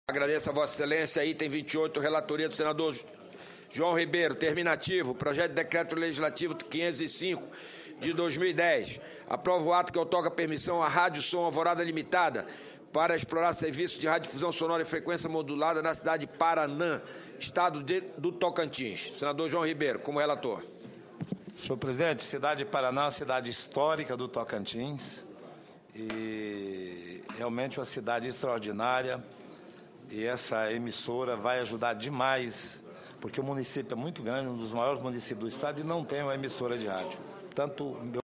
Agradeço a Vossa Excelência. Item 28, relatoria do senador João Ribeiro, terminativo, projeto de decreto legislativo 505 de 2010. Aprova o ato que outorga permissão à Rádio Som Alvorada Limitada para explorar serviços de radiodifusão sonora e frequência modulada na cidade de Paranã, estado do Tocantins. Senador João Ribeiro, como relator. Senhor presidente, cidade de Paraná é uma cidade histórica do Tocantins e realmente uma cidade extraordinária, e essa emissora vai ajudar demais, porque o município é muito grande, um dos maiores municípios do estado, e não tem uma emissora de rádio. Tanto